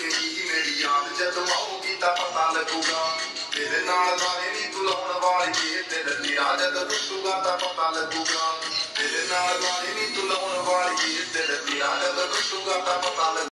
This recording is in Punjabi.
ਰੱਖੇਗੀ ਮੇਰੀ ਯਾਦ ਜਦੋਂ ਆਊਗੀ ਤਾਂ ਪਤਾ ਲੱਗੂਗਾ ਤੇਰੇ ਨਾਲ ਗਾਣੇ ਨੀ ਤੂੰ ਲਾਉਣ ਵਾਲੀਏ ਦਿਲ ਤੇਰਾ ਜਦੋਂ ਟੁੱਟੂਗਾ ਤਾਂ ਪਤਾ ਲੱਗੂਗਾ ਤੇਰੇ ਨਾਲ ਗਾਣੇ ਨੀ ਤੂੰ ਲਾਉਣ ਵਾਲੀਏ ਦਿਲ ਤੇਰਾ ਜਦੋਂ ਟੁੱਟੂਗਾ ਤਾਂ ਪਤਾ ਲੱਗੂਗਾ